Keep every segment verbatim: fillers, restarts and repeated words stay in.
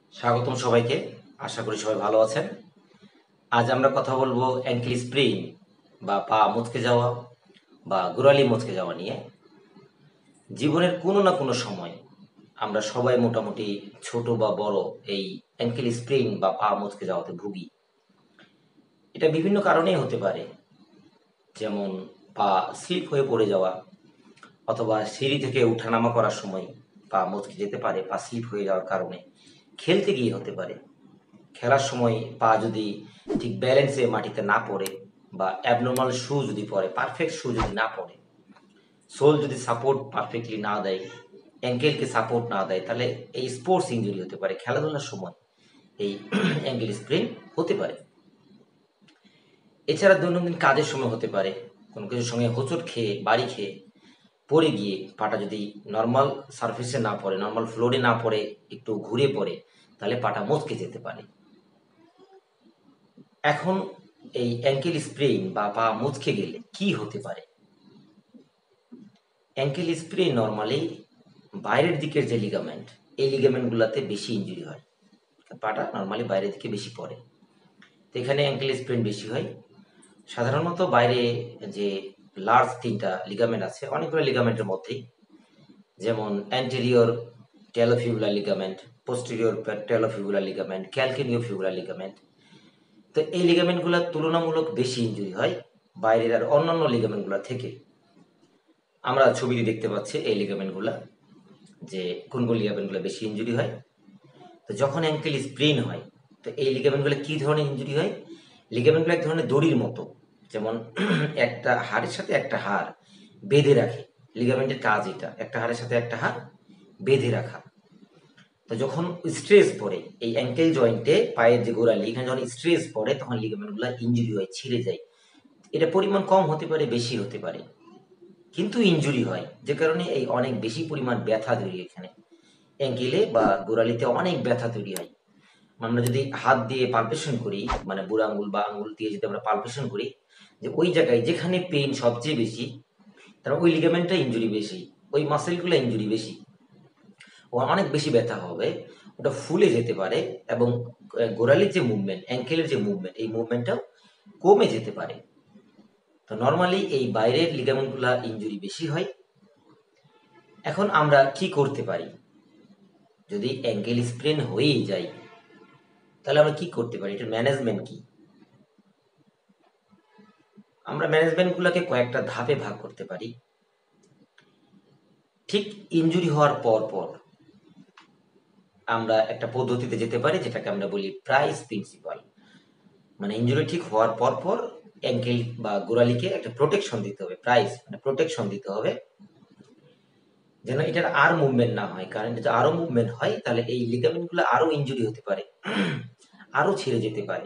স্বাগতম সবাইকে। আশা করি সবাই ভালো আছেন। আজ আমরা কথা বলবো অ্যাঙ্কেল স্প্রেইন বা পা মচকে যাওয়া বা গোড়ালি মচকে যাওয়া নিয়ে। জীবনের কোনো না কোনো সময় আমরা সবাই মোটামুটি ছোট বা বড় এই অ্যাঙ্কেল স্প্রেইন বা পা মচকে যাওয়াতে ভুগি। এটা বিভিন্ন কারণেই হতে পারে, যেমন পা স্লিপ হয়ে পড়ে যাওয়া, অথবা সিঁড়ি থেকে উঠানামা করার সময় পা মচকে যেতে পারে পা স্লিপ হয়ে যাওয়ার কারণে। খেলতে গিয়ে হতে পারে, খেলার সময় পা যদি ঠিক ব্যালেন্সে মাটিতে না পড়ে বা অ্যাবনর্মাল শু যদি পরে, পারফেক্ট শু যদি না পড়ে, সোল যদি সাপোর্ট পারফেক্টলি না দেয়, অ্যাঙ্কেলকে সাপোর্ট না দেয়, তাহলে এই স্পোর্টস ইঞ্জুরি হতে পারে। খেলাধুলার সময় এই অ্যাঙ্কেল স্প্রেন হতে পারে। এছাড়া দৈনন্দিন কাজের সময় হতে পারে, কোনো কিছুর সঙ্গে হোঁচট খেয়ে বাড়ি খেয়ে পড়ে গিয়ে পাটা যদি নর্মাল সারফেসে না পড়ে, নর্মাল ফ্লোরে না পড়ে, একটু ঘুরে পড়ে, তাহলে পাটা মচকে যেতে পারে। এখন এই অ্যাঙ্কেল স্প্রেইন বা পা মুচকে গেলে কি হতে পারে? অ্যাঙ্কেল স্প্রেইন নর্মালি বাইরের দিকের যে লিগামেন্ট, এই লিগামেন্টগুলোতে বেশি ইঞ্জুরি হয়। পাটা নর্মালি বাইরের দিকে বেশি পড়ে, তো এখানে অ্যাঙ্কেল স্প্রেইন বেশি হয়। সাধারণত বাইরে যে লার্জ তিনটা লিগামেন্ট আছে, অনেকগুলো লিগামেন্টের মধ্যেই, যেমন anterior talofibular ligament, posterior talofibular ligament, calcaneofibular ligament. তো এই লিগামেন্টগুলো তুলনামূলক বেশি ইঞ্জুরি হয় বাইরের আর অন্যান্য লিগামেন্টগুলো থেকে। আমরা ছবিতে দেখতে পাচ্ছি এই লিগামেন্টগুলো, যে কোন কোন লিগামেন্টগুলো বেশি ইঞ্জুরি হয়। তো যখন অ্যাঙ্কেল স্প্রেন হয়, তো এই লিগামেন্টগুলো কি ধরনের ইঞ্জুরি হয়? লিগামেন্টগুলো এক ধরনের দড়ির মতো, যেমন একটা হাড়ের সাথে একটা হাড় বেঁধে রাখে। লিগামেন্টের কাজ এটা, একটা হাড়ের সাথে একটা হাড় বেঁধে রাখা। তো যখন স্ট্রেস পড়ে এই অ্যাঙ্কেল জয়েন্টে, পায়ের যে গোড়ালি, এখানে যখন স্ট্রেস পড়ে তখন লিগামেন্টগুলো ইঞ্জুরি হয়, ছিঁড়ে যায়। এটা পরিমাণ কম হতে পারে, বেশি হতে পারে, কিন্তু ইনজুরি হয়, যে কারণে এই অনেক বেশি পরিমাণ ব্যথা তৈরি হয়। এখানে অ্যাঙ্কেলে বা গোড়ালিতে অনেক ব্যথা তৈরি হয়। আমরা যদি হাত দিয়ে পালপেশন করি, মানে বুড়ো আঙ্গুল বা আঙ্গুল দিয়ে যদি আমরা পালপেশন করি, যে ওই জায়গায় যেখানে পেইন সবচেয়ে বেশি, তার ওই লিগামেন্টটা ইনজুরি বেশি, ওই মাসেলগুলো ইনজুরি বেশি, ও অনেক বেশি ব্যথা হবে, ওটা ফুলে যেতে পারে, এবং গোড়ালির যে মুভমেন্ট, অ্যাঙ্কেলের যে মুভমেন্ট, এই মুভমেন্টটাও কমে যেতে পারে। তো নর্মালি এই বাইরের লিগামেন্টগুলা ইনজুরি বেশি হয়। এখন আমরা কি করতে পারি? যদি অ্যাঙ্কেল স্প্রেন হয়েই যায়, তাহলে আমরা কি করতে পারি? এটার ম্যানেজমেন্ট কি? আমরা ম্যানেজমেন্টগুলোকে কয়েকটা ধাপে ভাগ করতে পারি। ঠিক ইনজুরি হওয়ার পর পর আমরা একটা পদ্ধতিতে যেতে পারি, যেটাকে আমরা বলি প্রাইস প্রিন্সিপাল। মানে ইনজুরি ঠিক হওয়ার পর পর অ্যাঙ্কেল বা গোড়ালিকে একটা প্রোটেকশন দিতে হবে। প্রাইস মানে প্রোটেকশন দিতে হবে, যেন এটার আর মুভমেন্ট না হয়। কারণ এটা আরো মুভমেন্ট হয়, তাহলে এই লিগামেন্টগুলো আরো ইনজুরি হতে পারে, আরো ছেড়ে যেতে পারে।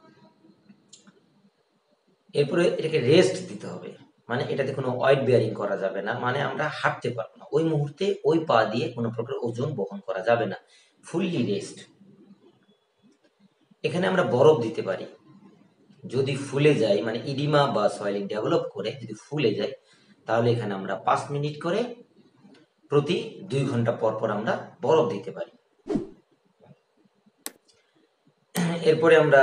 এরপরে এটাকে রেস্ট দিতে হবে, মানে এটাতে কোনো ওয়েট বেয়ারিং করা যাবে না, মানে আমরা হাঁটতে পারবো না ওই মুহূর্তে, ওই পা দিয়ে কোনো প্রকার ওজন বহন করা যাবে না, ফুললি রেস্ট। এখানে আমরা বরফ দিতে পারি। যদি ফুলে যায়, মানে ইডিমা বা সয়েলিং ডেভেলপ করে যদি ফুলে যায়, তাহলে এখানে আমরা পাঁচ মিনিট করে প্রতি দুই ঘন্টা পর পর আমরা বরফ দিতে পারি। এরপরে আমরা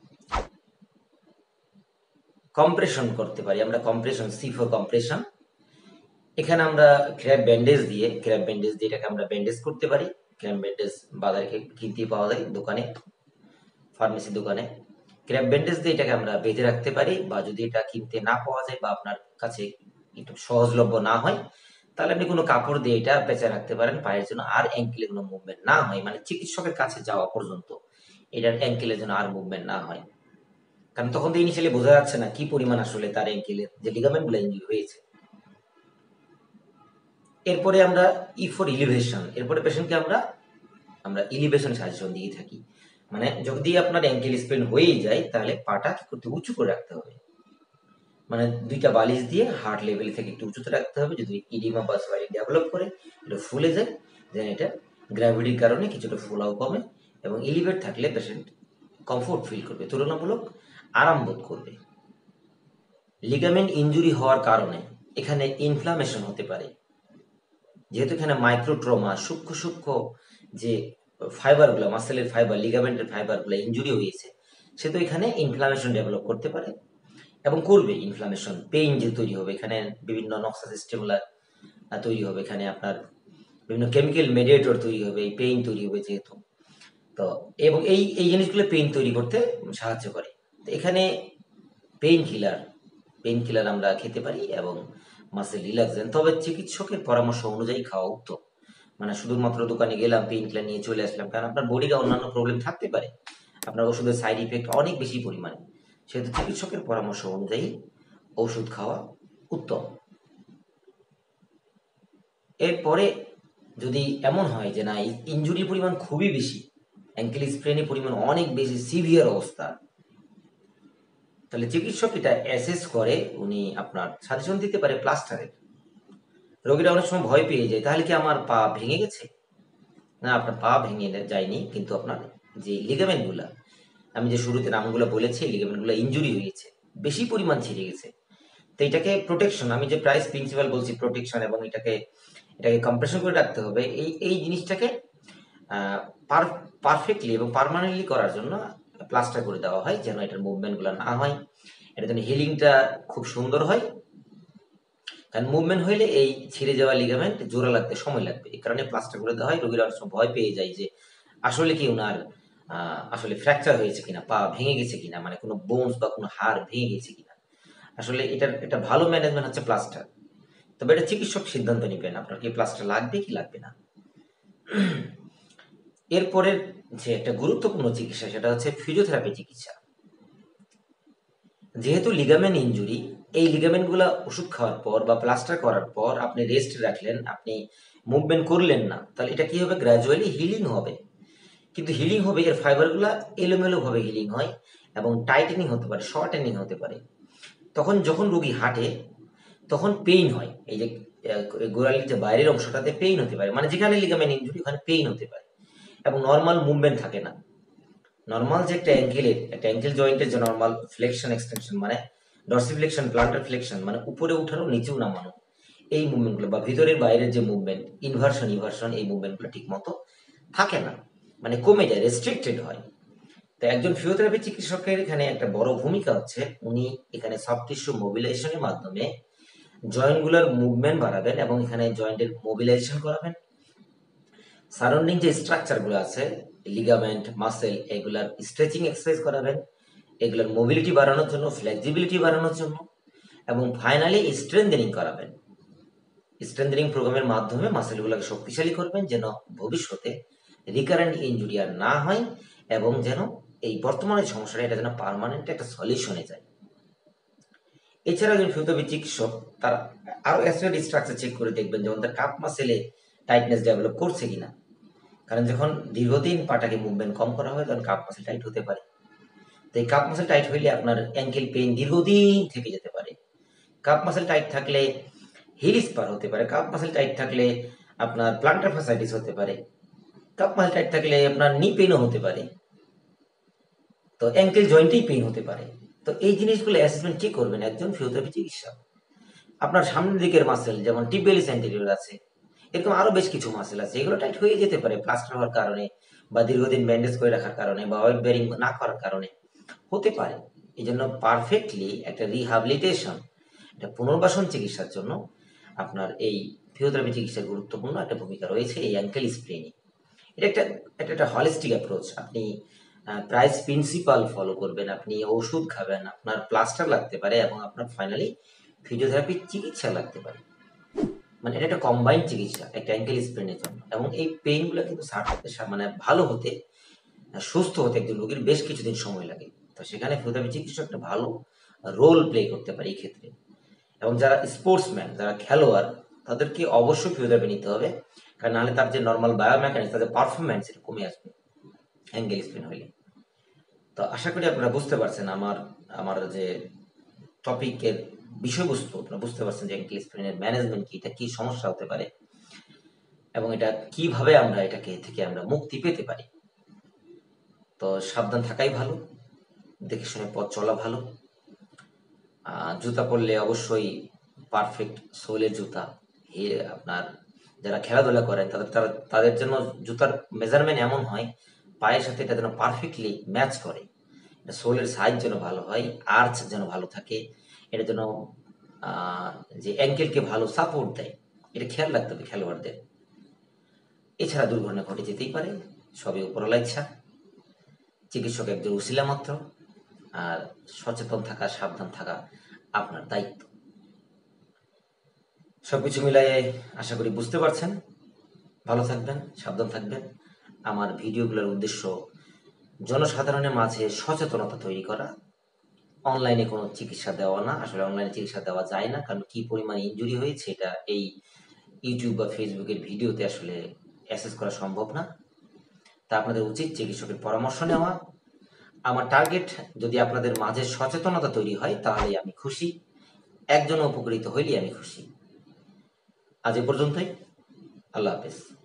কম্প্রেশন করতে পারি। আমরা কম্প্রেশন, সি ফর কম্প্রেশন, এখানে আমরা ক্র্যাব ব্যান্ডেজ দিয়ে, ক্র্যাব ব্যান্ডেজ দিয়ে এটাকে আমরা ব্যান্ডেজ করতে পারি। ক্র্যাব ব্যান্ডেজ বাজারে কিনতে পাওয়া যায়, দোকানে, ফার্মেসি দোকানে। ক্র্যাব ব্যান্ডেজ দিয়ে এটাকে আমরা বেঁধে রাখতে পারি, বা যদি এটা কিনতে না পাওয়া যায় বা আপনার কাছে একটু সহজলভ্য না হয়, তাহলে আপনি কোনো কাপড় দিয়ে এটা পেঁচে রাখতে পারেন পায়ের জন্য, আর অ্যাঙ্কেলে কোনো মুভমেন্ট না হয়, মানে চিকিৎসকের কাছে যাওয়া পর্যন্ত এটার অ্যাঙ্কেলের জন্য আর মুভমেন্ট না হয়। কারণ তখন তো ইনিশিয়ালি বোঝা যাচ্ছে না কি পরিমাণ আসলে তার অ্যাঙ্কেলের যে লিগামেন্ট গুলো ইনজুরি হয়েছে। এরপরে আমরা ই ফর ইলিভেশন, এরপরে পেশেন্টকে আমরা আমরা ইলিভেশন সাজেশন দিয়ে থাকি। মানে যদি আপনার অ্যাঙ্কেল স্প্রেন হয়েই যায়, তাহলে পাটা কি করতে, উঁচু করে রাখতে হবে। মানে দুইটা বালিশ দিয়ে হার্ট লেভেল থেকে একটু উঁচুতে রাখতে হবে। যদি ইডিমা বা সোয়ালিং ডেভেলপ করে, এটা ফুলে যায়, দেন এটা গ্র্যাভিটির কারণে কিছুটা ফোলাও কমে, এবং এলিভেট থাকলে পেশেন্ট কমফোর্ট ফিল করবে, তুলনামূলক আরাম বোধ করবে। লিগামেন্ট ইনজুরি হওয়ার কারণে এখানে ইনফ্লামেশন হতে পারে, যেহেতু এখানে মাইক্রোট্রমা, সূক্ষ্ম সূক্ষ্ম যে ফাইবারগুলো, মাসেলের ফাইবার, লিগামেন্টের ফাইবারগুলো ইনজুরি হয়েছে, সে তো এখানে ইনফ্লামেশন ডেভেলপ করতে পারে এবং করবে। ইনফ্লামেশন, পেইন যে তৈরি হবে, এখানে বিভিন্ন নক্সা সিস্টেমগুলো তৈরি হবে, এখানে আপনার বিভিন্ন কেমিক্যাল মেডিয়েটর তৈরি হবে, এই পেইন তৈরি হবে যেহেতু। তো এবং এই এই জিনিসগুলো পেইন তৈরি করতে সাহায্য করে। তো এখানে পেইন কিলার পেইন কিলার আমরা খেতে পারি এবং মাসেল রিল্যাক্সেন, তবে চিকিৎসকের পরামর্শ অনুযায়ী খাওয়া উত্তম। মানে শুধুমাত্র দোকানে গেলাম, পেইন কিলার নিয়ে চলে আসলাম, কারণ আপনার বডিতে অন্যান্য প্রবলেম থাকতে পারে, আপনার ওষুধের সাইড ইফেক্ট অনেক বেশি পরিমাণে, সেহেতু চিকিৎসকের পরামর্শ অনুযায়ী ওষুধ খাওয়া উত্তম। এরপরে যদি এমন হয় যে না, ইনজুরির পরিমাণ খুবই বেশি, অ্যাঙ্কেল স্প্রেনের পরিমাণ অনেক বেশি, সিভিয়ার অবস্থা, তাহলে চিকিৎসক এটা অ্যাসেস করে উনি আপনার সাজেশন দিতে পারে প্লাস্টারের। রোগীরা অনেক সময় ভয় পেয়ে যায়, তাহলে কি আমার পা ভেঙে গেছে? না, আপনার পা ভেঙে যায়নি, কিন্তু আপনার যে লিগামেন্টগুলা, আমি যে শুরুতে নামগুলো বলেছি, লিগামেন্টগুলো ইনজুরি হয়েছে, বেশি পরিমাণ ছিঁড়ে গেছে। তো এটাকে প্রোটেকশন, আমি যে প্রাইস প্রিন্সিপাল বলছি, প্রোটেকশন, এবং এটাকে এটাকে কম্প্রেশন করে রাখতে হবে, এই এই জিনিসটাকে পারফেক্টলি এবং পার্মানেন্টলি করার জন্য প্লাস্টার করে দেওয়া হয়, যেন এটার মুভমেন্টগুলো না হয়, এটা যেন হিলিংটা খুব সুন্দর হয়। কারণ মুভমেন্ট হইলে এই ছিঁড়ে যাওয়া লিগামেন্ট জোড়া লাগতে সময় লাগবে, এই কারণে প্লাস্টার করে দেওয়া হয়। রোগীরা অনেক সময় ভয় পেয়ে যায় যে আসলে কি ওনার আসলে ফ্র্যাকচার হয়েছে কিনা, পা ভেঙে গেছে কিনা, মানে কোনো বোনস বা কোনো হাড় ভেঙে গেছে কিনা। আসলে এটার এটা ভালো ম্যানেজমেন্ট হচ্ছে প্লাস্টার। তবে এটা চিকিৎসক সিদ্ধান্ত নেবেন আপনার কি প্লাস্টার লাগবে কি লাগবে না। এরপরের যে একটা গুরুত্বপূর্ণ চিকিৎসা, সেটা হচ্ছে ফিজিওথেরাপি চিকিৎসা। যেহেতু লিগামেন্ট ইনজুরি, এই লিগামেন্টগুলো ওষুধ খাওয়ার পর বা প্লাস্টার করার পর আপনি রেস্ট রাখলেন, আপনি মুভমেন্ট করলেন না, তাহলে এটা কি হবে, গ্র্যাজুয়ালি হিলিং হবে। কিন্তু হিলিং হবে, এর ফাইবারগুলো এলোমেলো ভাবে হিলিং হয় এবং টাইটেনিং হতে পারে, শর্টেনিং হতে পারে। তখন যখন রোগী হাঁটে তখন পেইন হয়, এই যে গোড়ালির যে বাইরের অংশটাতে পেইন হতে পারে, মানে যেখানে লিগামেন্ট ইনজুরি ওখানে পেইন হতে পারে এবং নর্মাল মুভমেন্ট থাকে না। নর্মাল যে একটা অ্যাঙ্কেলের, একটা অ্যাঙ্কেল জয়েন্টের যে নর্মাল ফ্লেকশন এক্সটেনশন, মানে ডরসিফ্লেকশন, প্লান্টার ফ্লেকশন, মানে উপরে উঠানো নিচেও নামানো, এই মুভমেন্টগুলো বা ভিতরের বাইরের যে মুভমেন্ট, ইনভার্সন ইনভার্সন, এই মুভমেন্টগুলো ঠিক মতো থাকে না, মানে কমে যায়, রেস্ট্রিক্টেড হয়। তো একজন ফিজিওথেরাপি চিকিৎসকের এখানে একটা বড় ভূমিকা হচ্ছে, উনি এখানে সফট টিস্যু মোবিলাইজেশনের মাধ্যমে জয়েন্টগুলোর মুভমেন্ট বাড়াবেন এবং এখানে জয়েন্টের মোবিলাইজেশন করাবেন। সারাউন্ডিং যে স্ট্রাকচারগুলো আছে, লিগামেন্ট, মাসেল, এগুলার স্ট্রেচিং এক্সারসাইজ করাবেন, এগুলোর মোবিলিটি বাড়ানোর জন্য, ফ্লেক্সিবিলিটি বাড়ানোর জন্য, এবং ফাইনালি স্ট্রেংথেনিং করাবেন। স্ট্রেংথেনিং প্রোগ্রামের মাধ্যমে মাসেলগুলোকে শক্তিশালী করবেন, যেন ভবিষ্যতে রিকারেন্ট ইনজুরি আর না হয় এবং যেন এই বর্তমানে সমস্যাটা এটা যেন পার্মানেন্ট একটা সলিউশনে যায়। এছাড়া একজন ফিজিওথেরাপি চিকিৎসক তার আরো অ্যাসপেক্ট স্ট্রাকচার চেক করে দেখবেন, যেমন তার কাপ মাসেলে টাইটনেস ডেভেলপ করছে কিনা। কারণ যখন দীর্ঘদিন পাটাকে মুভমেন্ট কম করা হয়, তখন কাপ মাসেল টাইট হতে পারে। তো এই কাপ মাসেল টাইট হইলে আপনার অ্যাঙ্কেল পেইন দীর্ঘদিন থেকে যেতে পারে। কাপ মাসেল টাইট থাকলে হিল স্পার হতে পারে, কাপ মাসেল টাইট থাকলে আপনার প্লান্টার ফাসাইটিস হতে পারে, কাপ মাসেল টাইট থাকলে আপনার নি পেইনও হতে পারে, তো অ্যাঙ্কেল জয়েন্টেই পেইন হতে পারে। তো এই জিনিসগুলো অ্যাসেসমেন্ট কি করবেন একজন ফিজিওথেরাপি চিকিৎসক। আপনার সামনের দিকের মাসেল যেমন টিবিয়ালিস অ্যান্টেরিয়র আছে, এরকম আরো বেশ কিছু মাসেল আছে, এগুলো টাইট হয়ে যেতে পারে প্লাস্টার হওয়ার কারণে বা দীর্ঘদিন ব্যান্ডেজ করে রাখার কারণে বা ওয়েট বেয়ারিং না করার কারণে হতে পারে। এই জন্য পারফেক্টলি একটা রিহ্যাবিলিটেশন, একটা পুনর্বাসন চিকিৎসার জন্য আপনার এই ফিজিওথেরাপি চিকিৎসার গুরুত্বপূর্ণ একটা ভূমিকা রয়েছে এই অ্যাঙ্কেল স্প্রেনে। এটা একটা এটা একটা হলিস্টিক অ্যাপ্রোচ। আপনি প্রাইস প্রিন্সিপাল ফলো করবেন, আপনি ওষুধ খাবেন, আপনার প্লাস্টার লাগতে পারে এবং আপনার ফাইনালি ফিজিওথেরাপি চিকিৎসা লাগতে পারে। মানে এটা একটা কম্বাইন্ড চিকিৎসা একটা অ্যাঙ্কেল স্প্রেনের জন্য। এবং এই পেইনগুলো কিন্তু মানে ভালো হতে, সুস্থ হতে একজন রোগীর বেশ কিছুদিন সময় লাগে। তো সেখানে ফিজিওথেরাপি চিকিৎসক একটা ভালো রোল প্লে করতে পারে এই ক্ষেত্রে। এবং যারা স্পোর্টসম্যান, যারা খেলোয়াড়, তাদেরকে অবশ্যই ফিজিওথেরাপি নিতে হবে, কারণ নাহলে তার যে নর্মাল বায়োমেকানিক্স, তাদের পারফরমেন্স এটা কমে আসবে অ্যাঙ্কেল স্প্রেন হইলে। তো আশা করি আপনারা বুঝতে পারছেন আমার আমার যে টপিকের বিষয়বস্তু, আপনারা বুঝতে পারছেন যে অ্যাঙ্কেল স্প্রেনের ম্যানেজমেন্ট কি, এটা কি সমস্যা হতে পারে এবং এটা কিভাবে আমরা এটাকে থেকে আমরা মুক্তি পেতে পারি। তো সাবধান থাকাই ভালো, দেখে শুনে পথ চলা ভালো। জুতা পরলে অবশ্যই পারফেক্ট সোলের জুতা, আপনার যারা খেলাধুলা করেন তাদের তারা তাদের জন্য জুতার মেজারমেন্ট এমন হয় পায়ের সাথে এটা যেন পারফেক্টলি ম্যাচ করে, এটা সোলের সাইজ যেন ভালো হয়, আর্চ যেন ভালো থাকে, এটা যেন যে অ্যাঙ্কেলকে ভালো সাপোর্ট দেয়, এটা খেয়াল রাখতে হবে খেলোয়াড়দের। এছাড়া দুর্ঘটনা ঘটে যেতেই পারে, সবই উপরওয়ালা ইচ্ছা। চিকিৎসক একজন উসিলা মাত্র, আর সচেতন থাকা, সাবধান থাকা আপনার দায়িত্ব। সবকিছু মিলায়ে আশা করি বুঝতে পারছেন। ভালো থাকবেন, সাবধান থাকবেন। আমার ভিডিওগুলোর উদ্দেশ্য জনসাধারণের মাঝে সচেতনতা তৈরি করা, অনলাইনে কোনো চিকিৎসা দেওয়া না। আসলে অনলাইনে চিকিৎসা দেওয়া যায় না, কারণ কি পরিমাণ ইনজুরি হয়েছে এটা এই ইউটিউব বা ফেসবুকের ভিডিওতে আসলে অ্যাসেস করা সম্ভব না। তা আপনাদের উচিত চিকিৎসকের পরামর্শ নেওয়া। আমার টার্গেট যদি আপনাদের মাঝে সচেতনতা তৈরি হয় তাহলেই আমি খুশি, একজন উপকৃত হইলেই আমি খুশি। আজ এ পর্যন্তই, আল্লাহ হাফেজ।